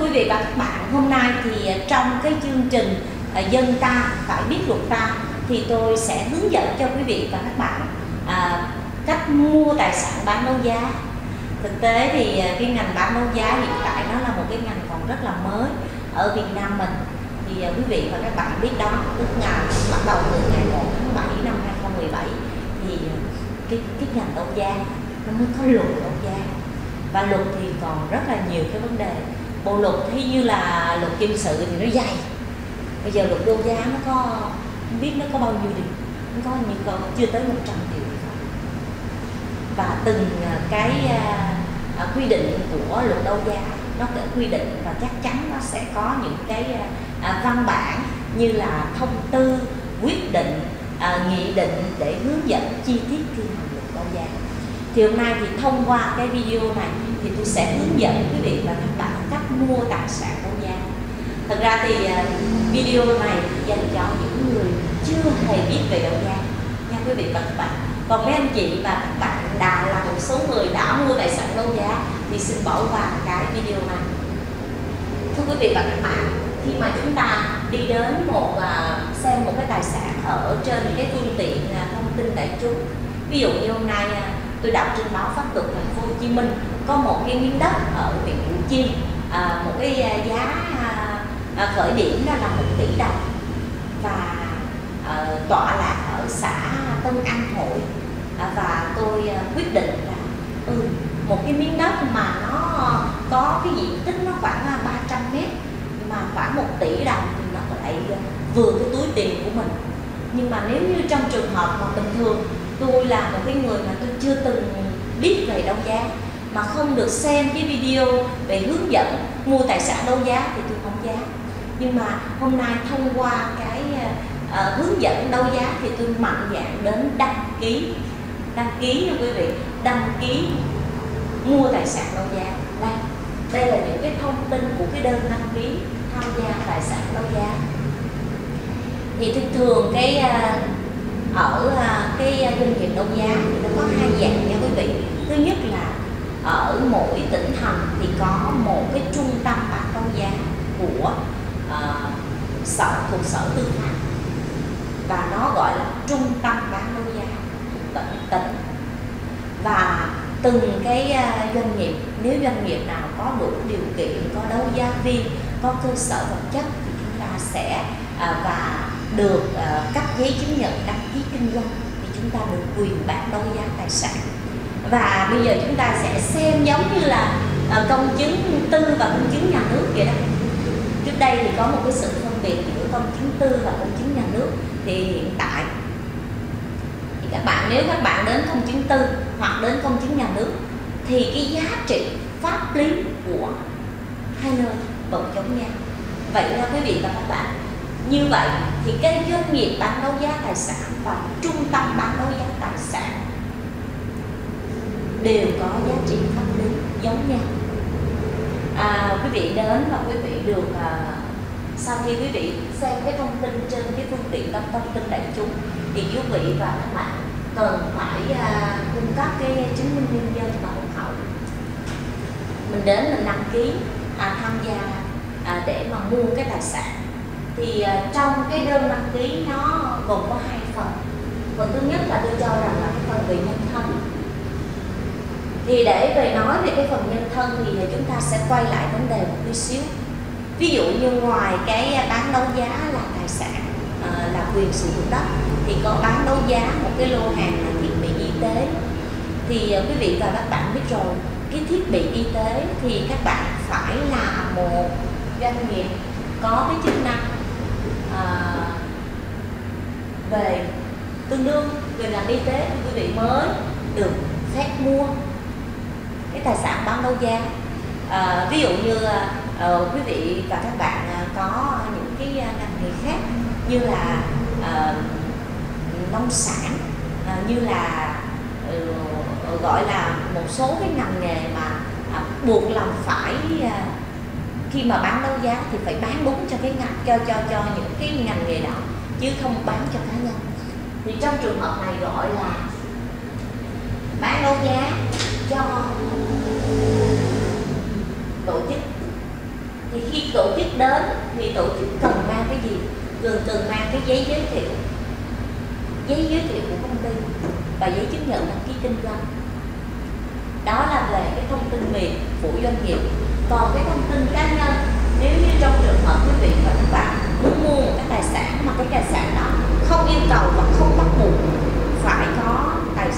quý vị và các bạn, hôm nay thì trong cái chương trình Dân ta phải biết luật ta thì tôi sẽ hướng dẫn cho quý vị và các bạn cách mua tài sản bán đấu giá. Thực tế thì cái ngành bán đấu giá hiện tại nó là một cái ngành còn rất là mới ở Việt Nam mình. Thì quý vị và các bạn biết đó, bắt đầu từ ngày 1 tháng 7 năm 2017 thì cái ngành đấu giá nó mới có luật đấu giá, và luật thì còn rất là nhiều cái vấn đề. Bộ luật thì như là luật dân sự thì nó dày, bây giờ luật đấu giá nó có không biết nó có bao nhiêu điều, nó có nhiều còn chưa tới 100 điều gì không. Và từng cái quy định của luật đấu giá nó có quy định, và chắc chắn nó sẽ có những cái văn bản như là thông tư, quyết định, nghị định để hướng dẫn chi tiết thi hành luật đấu giá. Thì hôm nay thì thông qua cái video này thì tôi sẽ hướng dẫn quý vị và các bạn cách mua tài sản đấu giá. Thật ra thì video này dành cho những người chưa hề biết về đấu giá nha quý vị và các bạn. Còn mấy anh chị và các bạn là một số người đã mua tài sản đấu giá thì xin bỏ qua cái video này. Thưa quý vị và các bạn, khi mà chúng ta đi đến xem một cái tài sản ở trên cái phương tiện thông tin đại chúng, ví dụ như hôm nay tôi đọc trên báo Pháp Luật Thành phố Hồ Chí Minh có một cái miếng đất ở huyện Củ Chi, một cái giá khởi điểm đó là 1 tỷ đồng, và tọa lạc ở xã Tân An Hội, và tôi quyết định là một cái miếng đất mà nó có cái diện tích nó khoảng 300 mét mà khoảng 1 tỷ đồng thì nó lại vừa cái túi tiền của mình. Nhưng mà nếu như trong trường hợp mà bình thường tôi là một cái người mà tôi chưa từng biết về đấu giá, mà không được xem cái video về hướng dẫn mua tài sản đấu giá thì tôi không dám. Nhưng mà hôm nay thông qua cái hướng dẫn đấu giá thì tôi mạnh dạn đến đăng ký nha quý vị, đăng ký mua tài sản đấu giá. Đây là những cái thông tin của cái đơn đăng ký tham gia tài sản đấu giá. Thì thường ở cái doanh nghiệp đấu giá thì nó có 2 dạng nha quý vị. Thứ nhất là ở mỗi tỉnh thành thì có một cái trung tâm bán đấu giá của thuộc Sở Tư pháp, và nó gọi là trung tâm bán đấu giá tỉnh. Và từng cái doanh nghiệp, nếu doanh nghiệp nào có đủ điều kiện, có đấu giá viên, có cơ sở vật chất thì chúng ta sẽ và được cấp giấy chứng nhận đăng ký kinh doanh thì chúng ta được quyền bán đấu giá tài sản. Và bây giờ chúng ta sẽ xem giống như là công chứng tư và công chứng nhà nước vậy đó. Trước đây thì có một cái sự phân biệt giữa công chứng tư và công chứng nhà nước. Thì hiện tại thì nếu các bạn đến công chứng tư hoặc đến công chứng nhà nước thì cái giá trị pháp lý của hai nơi vẫn giống nhau. Vậy nha quý vị và các bạn, như vậy thì cái doanh nghiệp bán đấu giá tài sản và trung tâm bán đấu giá tài sản đều có giá trị pháp lý giống nhau. Quý vị đến và quý vị được sau khi quý vị xem cái thông tin trên cái phương tiện thông tin đại chúng thì quý vị và các bạn cần phải cung cấp cái chứng minh nhân dân và hộ khẩu. Mình đến mình đăng ký tham gia để mà mua cái tài sản. Thì trong cái đơn đăng ký nó gồm có 2 phần. Phần thứ nhất là tôi cho rằng là cái phần về nhân thân. Thì để về nói về cái phần nhân thân thì chúng ta sẽ quay lại vấn đề một tí xíu. Ví dụ như ngoài cái bán đấu giá là tài sản, là quyền sử dụng đất, thì có bán đấu giá một cái lô hàng là thiết bị y tế. Thì quý vị và các bạn biết rồi, cái thiết bị y tế thì các bạn phải là một doanh nghiệp có cái chức năng về tương đương về ngành y tế thì quý vị mới được phép mua cái tài sản bán đấu giá. Ví dụ như quý vị và các bạn có những cái ngành nghề khác như là nông sản, như là gọi là một số cái ngành nghề mà buộc lòng phải khi mà bán đấu giá thì phải bán đúng cho cái ngành cho những cái ngành nghề đó, chứ không bán cho cá nhân. Thì trong trường hợp này gọi là bán đấu giá cho tổ chức. Thì khi tổ chức đến thì tổ chức cần mang cái gì? Cần mang cái giấy giới thiệu của công ty và giấy chứng nhận đăng ký kinh doanh. Đó là về cái thông tin miệng của doanh nghiệp. Còn cái thông tin cá nhân, nếu như trong trường hợp quý vị và các bạn muốn mua một cái tài sản mà cái tài sản đó không yêu cầu và không bắt buộc phải có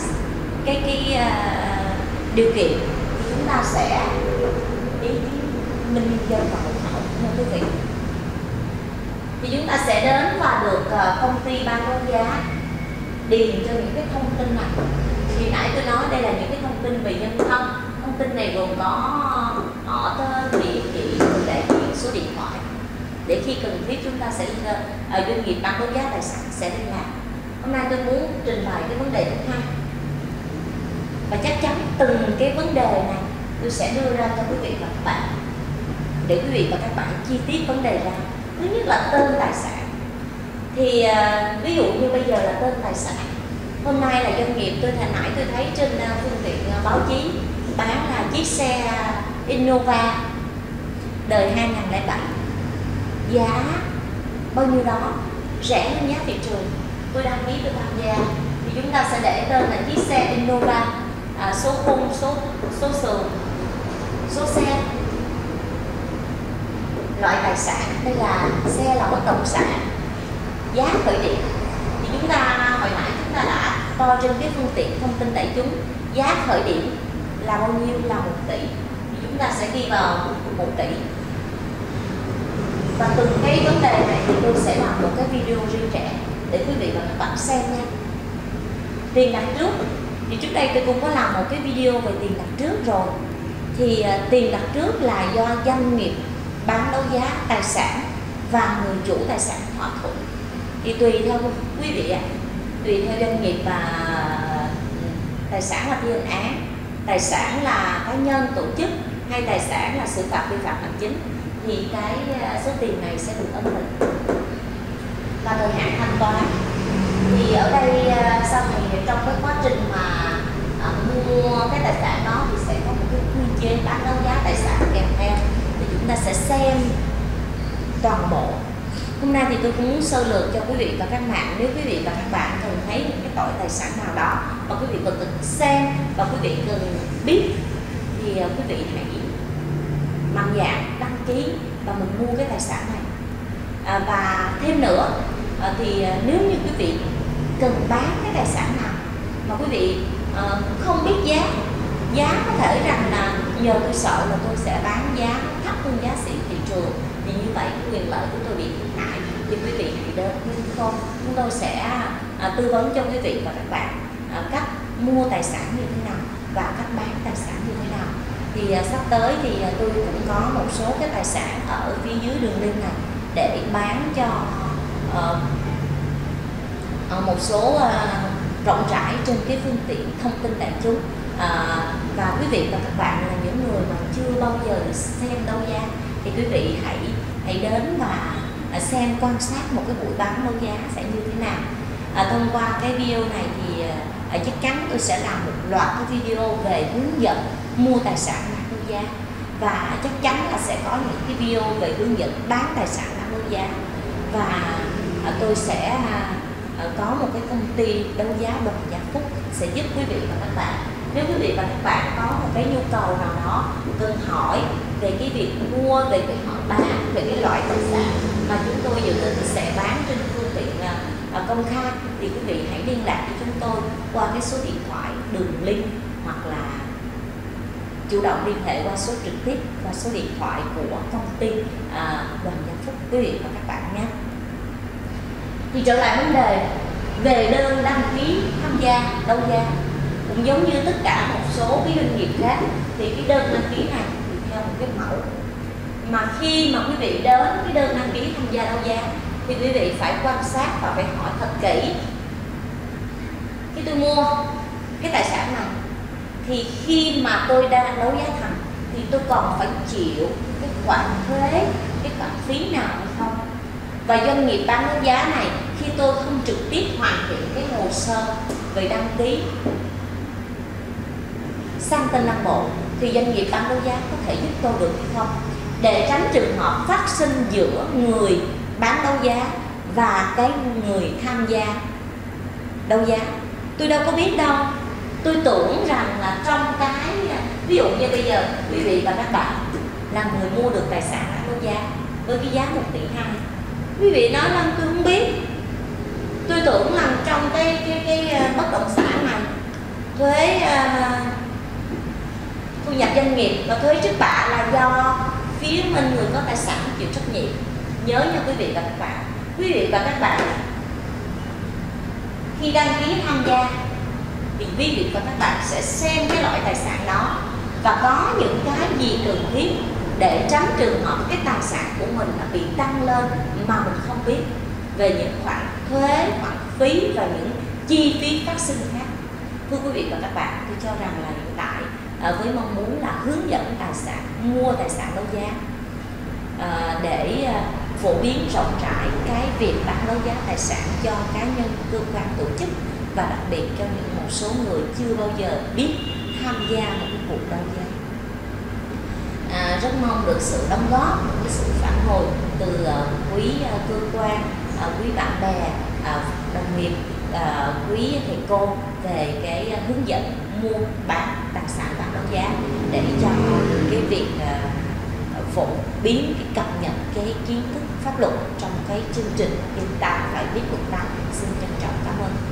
điều kiện, thì chúng ta sẽ đi minh dân và hộ khẩu nha quý vị. Thì chúng ta sẽ đến và được công ty ban đấu giá điền cho những cái thông tin này. Thì nãy tôi nói đây là những cái thông tin về nhân thân. Thông tin này gồm có họ tên, địa chỉ, người đại diện, số điện thoại, để khi cần thiết chúng ta sẽ doanh nghiệp ban đấu giá tài sản sẽ liên lạc. Hôm nay tôi muốn trình bày cái vấn đề thứ hai, và chắc chắn từng cái vấn đề này tôi sẽ đưa ra cho quý vị và các bạn, để quý vị và các bạn chi tiết vấn đề ra. Thứ nhất là tên tài sản. Thì ví dụ như bây giờ là tên tài sản. Hôm nay là doanh nghiệp tôi nãy tôi thấy trên phương tiện báo chí bán là chiếc xe Innova đời 2007, giá bao nhiêu đó, rẻ hơn giá thị trường. Tôi đăng ký tôi tham gia thì chúng ta sẽ để tên là chiếc xe Innova, số khung, số sườn, số xe, loại tài sản đây là xe là bất động sản, giá khởi điểm. Thì chúng ta hồi nãy chúng ta đã coi trên cái phương tiện thông tin đại chúng, giá khởi điểm là bao nhiêu, là 1 tỷ. Thì chúng ta sẽ ghi vào 1 tỷ. Và từng cái vấn đề này thì tôi sẽ làm một cái video riêng rẽ để quý vị và các bạn xem nha. Tiền đặt trước thì trước đây tôi cũng có làm một cái video về tiền đặt trước rồi. Thì tiền đặt trước là do doanh nghiệp bán đấu giá tài sản và người chủ tài sản thỏa thuận. Thì tùy theo quý vị ạ, tùy theo doanh nghiệp và tài sản là thi hành án, tài sản là cá nhân tổ chức, hay tài sản là xử phạt vi phạm hành chính, thì cái số tiền này sẽ được ấn định. Và thời hạn thanh toán thì ở đây sau này trong cái quá trình mà mua cái tài sản đó thì sẽ có một cái quy chế bán đấu giá tài sản kèm theo, thì chúng ta sẽ xem toàn bộ. Hôm nay thì tôi cũng muốn sơ lược cho quý vị và các bạn. Nếu quý vị và các bạn cần thấy những cái tội tài sản nào đó mà quý vị cần xem và quý vị cần biết, thì quý vị hãy mạnh dạn đăng ký và mình mua cái tài sản này. Và thêm nữa thì nếu như quý vị cần bán cái tài sản nào mà quý vị không biết giá có thể rằng là nhờ tôi sợ là tôi sẽ bán giá thấp hơn giá xỉ thị trường, thì như vậy quyền lợi của tôi bị thiệt hại, thì quý vị hãy đến với chúng tôi sẽ tư vấn cho quý vị và các bạn cách mua tài sản như thế nào và cách bán tài sản như thế nào. Thì sắp tới thì tôi cũng có một số cái tài sản ở phía dưới đường link này để bán cho một số rộng rãi trên cái phương tiện thông tin đại chúng. Và quý vị và các bạn là những người mà chưa bao giờ xem đấu giá thì quý vị hãy đến và xem, quan sát một cái buổi bán đấu giá sẽ như thế nào. Thông qua cái video này thì chắc chắn tôi sẽ làm một loạt cái video về hướng dẫn mua tài sản bán đấu giá, và chắc chắn là sẽ có những cái video về hướng dẫn bán tài sản bán đấu giá. Và tôi sẽ có một cái công ty đấu giá Đoàn Gia Phúc sẽ giúp quý vị và các bạn. Nếu quý vị và các bạn có một cái nhu cầu nào đó cần hỏi về cái việc mua, về cái họ bán, về cái loại tài sản mà chúng tôi dự định sẽ bán trên phương tiện công khai, thì quý vị hãy liên lạc với chúng tôi qua cái số điện thoại, đường link, hoặc là chủ động liên hệ qua số trực tiếp và số điện thoại của công ty Đoàn Gia Phúc quý vị và các bạn nhé. Thì trở lại vấn đề về đơn đăng ký tham gia đấu giá, cũng giống như tất cả một số cái doanh nghiệp khác, thì cái đơn đăng ký này theo một cái mẫu. Mà khi mà quý vị đến cái đơn đăng ký tham gia đấu giá thì quý vị phải quan sát và phải hỏi thật kỹ. Khi tôi mua cái tài sản này thì khi mà tôi đang đấu giá thành thì tôi còn phải chịu cái khoản thuế, cái khoản phí nào hay không? Và doanh nghiệp bán đấu giá này khi tôi không trực tiếp hoàn thiện cái hồ sơ về đăng ký sang tên Nam Bộ thì doanh nghiệp bán đấu giá có thể giúp tôi được hay không? để tránh trường hợp phát sinh giữa người bán đấu giá và cái người tham gia đấu giá. Tôi đâu có biết đâu. Tôi tưởng rằng là trong cái ví dụ như bây giờ quý vị và các bạn là người mua được tài sản bán đấu giá với cái giá 1,2 tỷ. Quý vị nói rằng tôi không biết. Tôi tưởng rằng trong cái bất động sản này thuế thu nhập doanh nghiệp và thuế trước bạ là do phía mình người có tài sản chịu trách nhiệm. Nhớ nha quý vị và các bạn, quý vị và các bạn khi đăng ký tham gia thì quý vị và các bạn sẽ xem cái loại tài sản đó và có những cái gì cần thiết để tránh trường hợp cái tài sản của mình là bị tăng lên mà mình không biết về những khoản thuế, khoản phí và những chi phí phát sinh khác. Thưa quý vị và các bạn, tôi cho rằng là hiện tại với mong muốn là hướng dẫn tài sản, mua tài sản đấu giá để phổ biến rộng rãi cái việc bán đấu giá tài sản cho cá nhân, cơ quan, tổ chức và đặc biệt cho một số người chưa bao giờ biết tham gia một cái cuộc đấu giá. Rất mong được sự đóng góp, cái sự phản hồi từ quý cơ quan, quý bạn bè, đồng nghiệp, quý thầy cô về cái hướng dẫn mua bán tài sản bán đấu giá để cho cái việc phổ biến, cái cập nhật cái kiến thức pháp luật trong cái chương trình Chúng ta phải biết luật pháp. Xin trân trọng cảm ơn.